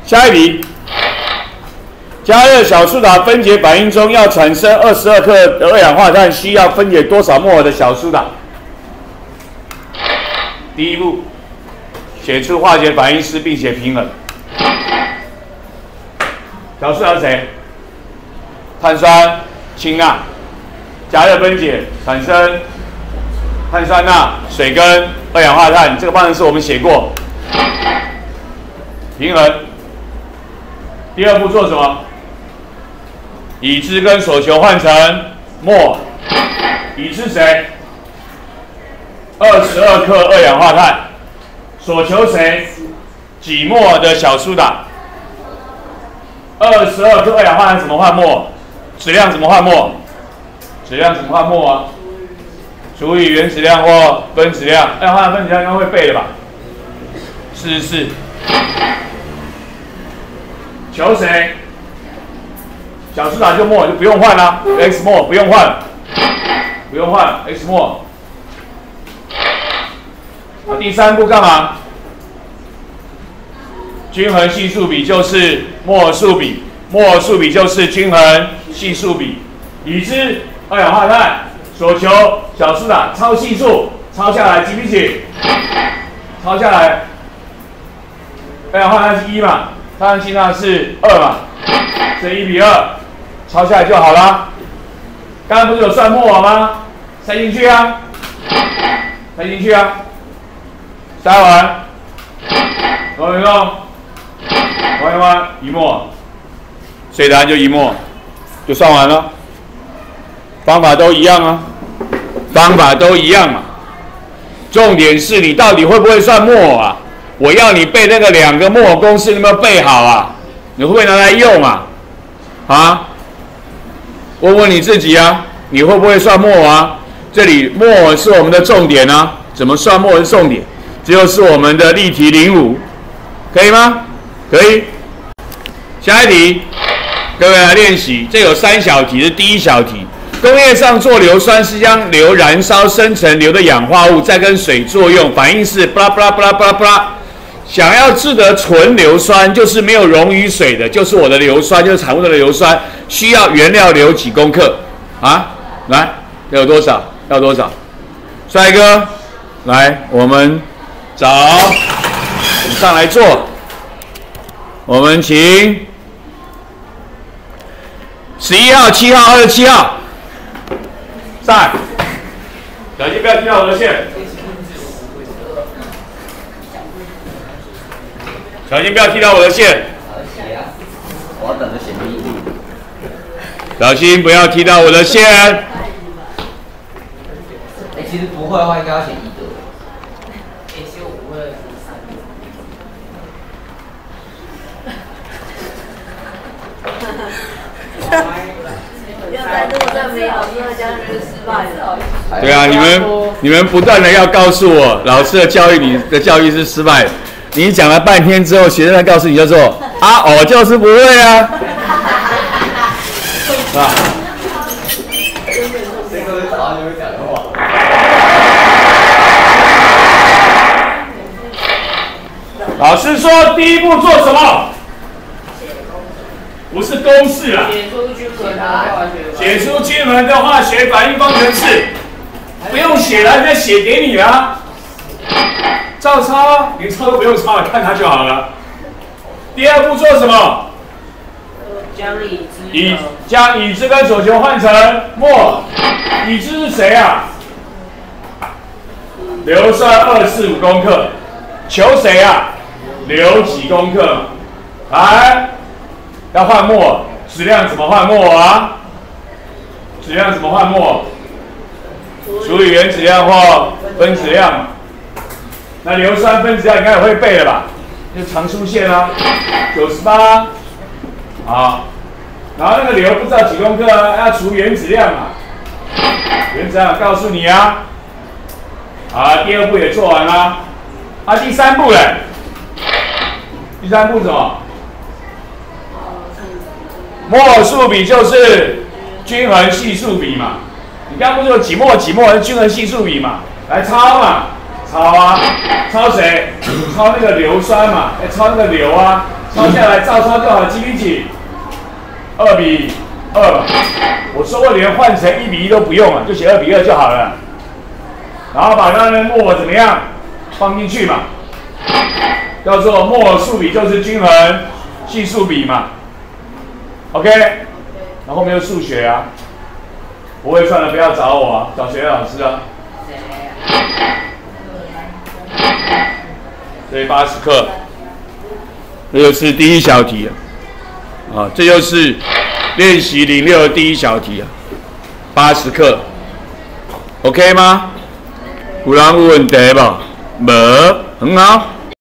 下一题，加热小苏打分解反应中要产生22克的二氧化碳，需要分解多少摩尔的小苏打？第一步，写出化学反应式并且平衡。小苏打是谁？碳酸氢钠，加热分解产生碳酸钠、水跟二氧化碳。这个方程式我们写过。平衡。第二步做什么？已知跟所求换成摩。已知谁？22克二氧化碳。所求谁？几摩的小苏打。22克二氧化碳怎么换摩？质量怎么换摩？质量怎么换摩啊？除以原质量或分质量。二氧化碳分质量应该会背的吧？44。求谁？小苏打就摩就不用换啦 ，x 摩不用换，不用换 x 摩。第三步干嘛？均衡系数比就是摩尔数比，摩尔数比就是均衡系数比。已知二氧化碳，所求小苏打，抄系数，抄下来记不记？抄下来，二氧化碳是1嘛，碳酸氢钠是2嘛，所以1比2，抄下来就好了。刚刚不是有算摩尔吗？塞进去啊，塞进去啊，塞完，弄一弄。玩一玩1摩，所以答案就1摩，就算完了。方法都一样啊，方法都一样嘛。重点是你到底会不会算摩尔啊？我要你背那个2个摩尔公式，你有没有背好啊？你会不会拿来用啊？啊？问问你自己啊，你会不会算摩尔啊？这里摩尔是我们的重点啊，怎么算摩尔是重点？这就是我们的例题05，可以吗？可以。下一题，各位来练习。这有3小题，是第1小题。工业上做硫酸是将硫燃烧生成硫的氧化物，再跟水作用，反应是巴拉巴拉巴拉巴拉巴拉。想要制得纯硫酸，就是没有溶于水的，就是我的硫酸，就是产物的硫酸，需要原料硫几公克啊？来，要有多少？要多少？帅哥，来，我们找，你上来做。我们请11号、7号、27号上，小心不要踢到我的线，小心不要踢到我的线。 我要等着写秘密。 小心不要踢到我的线。 其实不会的话，应该要写1德。 对啊，你们不断的要告诉我，老师的教育，你的教育是失败的。你讲了半天之后，学生在告诉你叫做啊，我就是不会啊，是吧？ 这个是早上就会讲的话。 老师说第一步做什么？不是公式啊，写出均衡的化学反应方程式，不用写了，人家写给你了，照抄，你抄都不用抄，看它就好了。第二步做什么？将已知跟所求换成摩。已知是谁啊？硫酸245公克，求谁啊？硫几公克？来。要换摩，质量怎么换摩啊？质量怎么换摩？除以原质量或分质量。那硫酸分质量应该也会背了吧？就常出现啊，98。好，然后那个硫不知道几公克啊，要除原质量嘛。原质量告诉你啊。好，第2步也做完了。啊，第3步嘞？第3步什么？摩尔数比就是均衡系数比嘛，你刚刚不是有几摩是均衡系数比嘛？来抄嘛， 抄啊，抄谁？抄那个硫酸嘛，抄那个硫啊，抄下来照抄就好，几比几？2比2嘛。我说过连换成1比1都不用了，就写2比2就好了。然后把那个墨怎么样放进去嘛？叫做墨数比就是均衡系数比嘛。OK， 然后后面有数学啊，不会算的不要找我啊，找学老师啊。所以80克，这就是第一小题啊，这就是练习06的第一小题啊，80克 ，OK 吗？有人有问题吧？没，很好。